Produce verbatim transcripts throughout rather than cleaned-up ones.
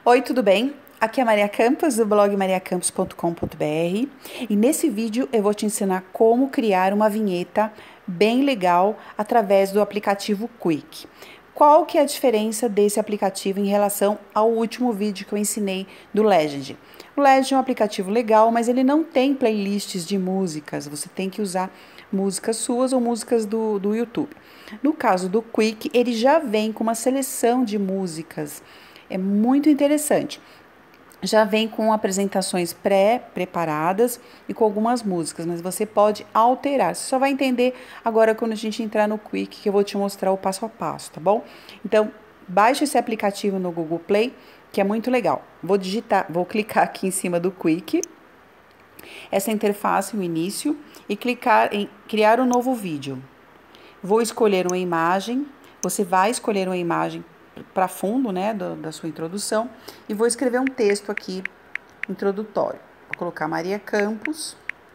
Oi, tudo bem? Aqui é a Maria Campos, do blog maria campos ponto com ponto br, e nesse vídeo eu vou te ensinar como criar uma vinheta bem legal através do aplicativo Quik. Qual que é a diferença desse aplicativo em relação ao último vídeo que eu ensinei do Legend? O Legend é um aplicativo legal, mas ele não tem playlists de músicas, você tem que usar músicas suas ou músicas do, do YouTube. No caso do Quik, ele já vem com uma seleção de músicas. É muito interessante. Já vem com apresentações pré-preparadas e com algumas músicas, mas você pode alterar. Você só vai entender agora quando a gente entrar no Quik, que eu vou te mostrar o passo a passo, tá bom? Então, baixe esse aplicativo no Google Play, que é muito legal. Vou digitar, vou clicar aqui em cima do Quik, essa interface, o início, e clicar em criar um novo vídeo. Vou escolher uma imagem, você vai escolher uma imagem para fundo, né, do, da sua introdução, e vou escrever um texto aqui, introdutório. Vou colocar Maria Campos,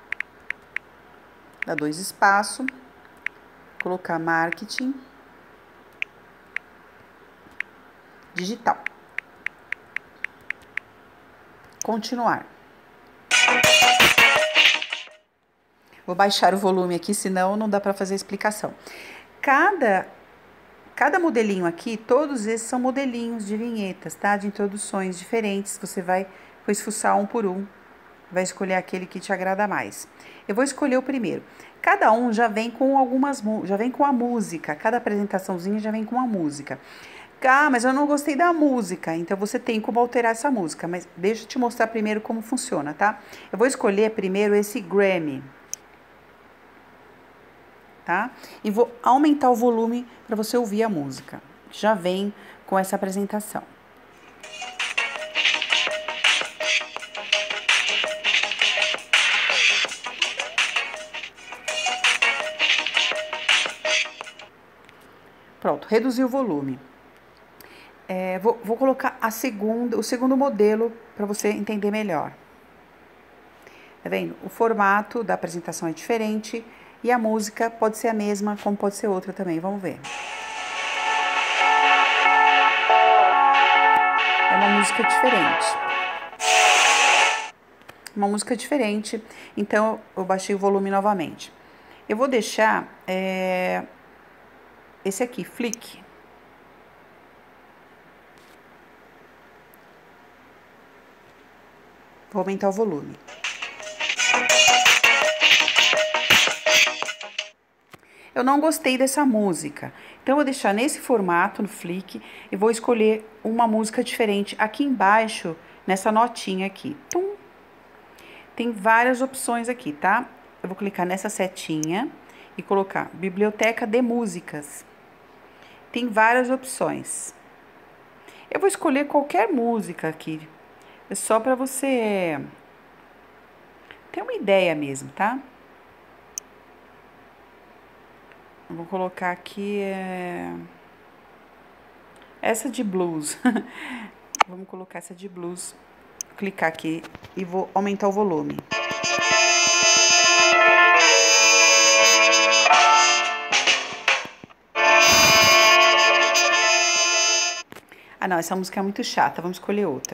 dá dois espaços, colocar marketing digital. Continuar. Vou baixar o volume aqui, senão não dá para fazer a explicação. Cada Cada modelinho aqui, todos esses são modelinhos de vinhetas, tá? De introduções diferentes. Você vai depois fuçar um por um, vai escolher aquele que te agrada mais. Eu vou escolher o primeiro. Cada um já vem com algumas, já vem com a música. Cada apresentaçãozinha já vem com a música. Ah, mas eu não gostei da música, então você tem como alterar essa música. Mas deixa eu te mostrar primeiro como funciona, tá? Eu vou escolher primeiro esse Grammy. Tá? E vou aumentar o volume para você ouvir a música. Já vem com essa apresentação. Pronto, reduzi o volume. É, vou, vou colocar a segunda, o segundo modelo para você entender melhor. Tá vendo? O formato da apresentação é diferente. E a música pode ser a mesma, como pode ser outra também. Vamos ver. É uma música diferente. Uma música diferente. Então, eu baixei o volume novamente. Eu vou deixar é, esse aqui, Flick. Vou aumentar o volume. Eu não gostei dessa música, então eu vou deixar nesse formato, no Flick, e vou escolher uma música diferente aqui embaixo, nessa notinha aqui. Tum. Tem várias opções aqui, tá? Eu vou clicar nessa setinha e colocar Biblioteca de Músicas. Tem várias opções. Eu vou escolher qualquer música aqui, é só para você ter uma ideia mesmo, tá? Vou colocar aqui é... essa de blues. Vamos colocar essa de blues. Vou clicar aqui e vou aumentar o volume. Ah, não, essa música é muito chata. Vamos escolher outra.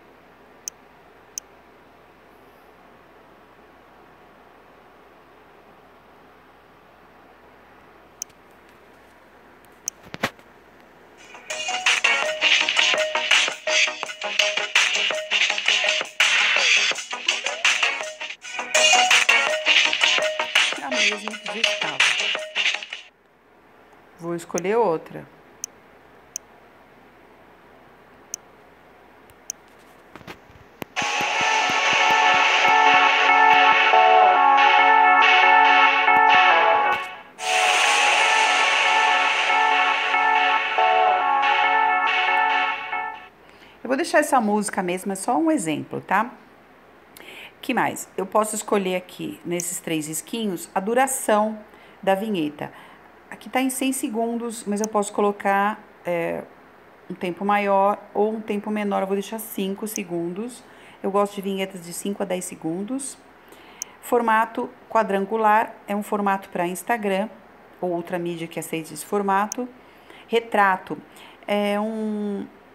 Mesmo que já estava. Vou escolher outra. Eu vou deixar essa música mesmo, é só um exemplo, tá? Que mais? Eu posso escolher aqui, nesses três risquinhos, a duração da vinheta. Aqui tá em cem segundos, mas eu posso colocar é, um tempo maior ou um tempo menor. Eu vou deixar cinco segundos. Eu gosto de vinhetas de cinco a dez segundos. Formato quadrangular, é um formato para Instagram ou outra mídia que aceite esse formato. Retrato, é um...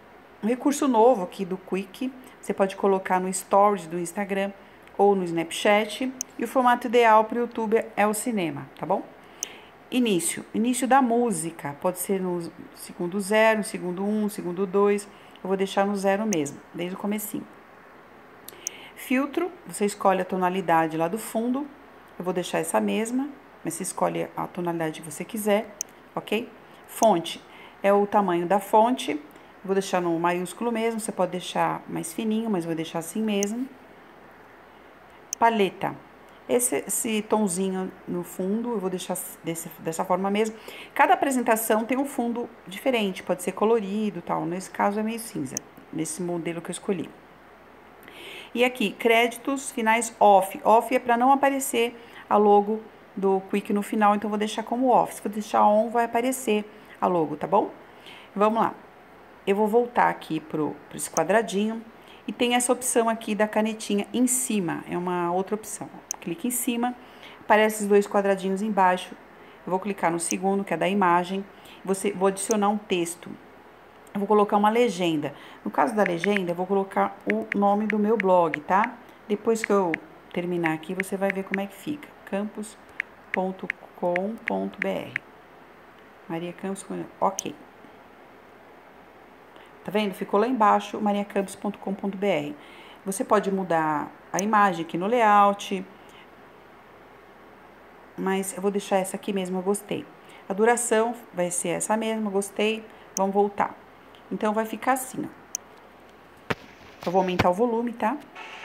Um recurso novo aqui do Quick, você pode colocar no Stories do Instagram ou no Snapchat, e o formato ideal para o YouTube é o cinema, tá bom? Início, início da música, pode ser no segundo zero, segundo um, segundo dois, eu vou deixar no zero mesmo, desde o comecinho. Filtro, você escolhe a tonalidade lá do fundo, eu vou deixar essa mesma, mas você escolhe a tonalidade que você quiser, ok? Fonte, é o tamanho da fonte, vou deixar no maiúsculo mesmo, você pode deixar mais fininho, mas vou deixar assim mesmo. Paleta, esse, esse tomzinho no fundo, eu vou deixar desse, dessa forma mesmo. Cada apresentação tem um fundo diferente, pode ser colorido e tal, nesse caso é meio cinza, nesse modelo que eu escolhi. E aqui, créditos finais off, off é para não aparecer a logo do Quick no final, então vou deixar como off, se for deixar on vai aparecer a logo, tá bom? Vamos lá. Eu vou voltar aqui pro, pro esse quadradinho e tem essa opção aqui da canetinha em cima, é uma outra opção. Clique em cima, aparece esses dois quadradinhos embaixo. Eu vou clicar no segundo, que é da imagem, você, vou adicionar um texto. Eu vou colocar uma legenda. No caso da legenda, eu vou colocar o nome do meu blog, tá? Depois que eu terminar aqui, você vai ver como é que fica. campus ponto com ponto br. Maria Campos, ok. Tá vendo? Ficou lá embaixo, maria campos ponto com ponto br. Você pode mudar a imagem aqui no layout, mas eu vou deixar essa aqui mesmo, eu gostei. A duração vai ser essa mesma, gostei. Vamos voltar. Então, vai ficar assim, ó. Eu vou aumentar o volume, tá?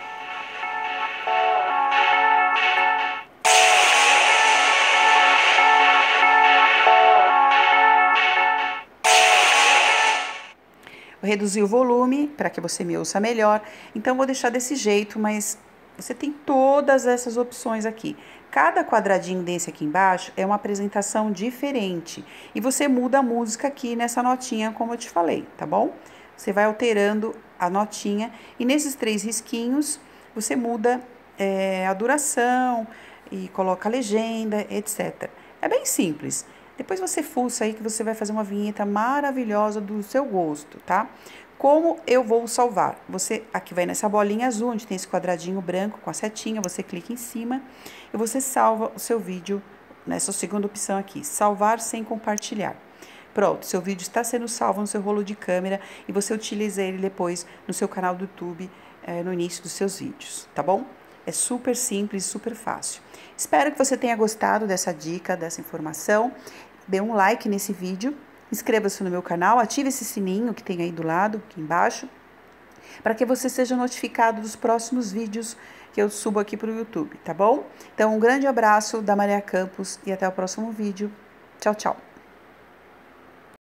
Vou reduzir o volume para que você me ouça melhor. Então, vou deixar desse jeito, mas você tem todas essas opções aqui. Cada quadradinho desse aqui embaixo é uma apresentação diferente. E você muda a música aqui nessa notinha, como eu te falei, tá bom? Você vai alterando a notinha e nesses três risquinhos você muda é, a duração e coloca a legenda, etcétera. É bem simples. Depois você fuça aí que você vai fazer uma vinheta maravilhosa do seu gosto, tá? Como eu vou salvar? Você aqui vai nessa bolinha azul, onde tem esse quadradinho branco com a setinha, você clica em cima e você salva o seu vídeo nessa segunda opção aqui, salvar sem compartilhar. Pronto, seu vídeo está sendo salvo no seu rolo de câmera e você utiliza ele depois no seu canal do YouTube, eh, no início dos seus vídeos, tá bom? É super simples, super fácil. Espero que você tenha gostado dessa dica, dessa informação. Dê um like nesse vídeo, inscreva-se no meu canal, ative esse sininho que tem aí do lado, aqui embaixo, para que você seja notificado dos próximos vídeos que eu subo aqui para o YouTube, tá bom? Então, um grande abraço da Maria Campos e até o próximo vídeo. Tchau, tchau!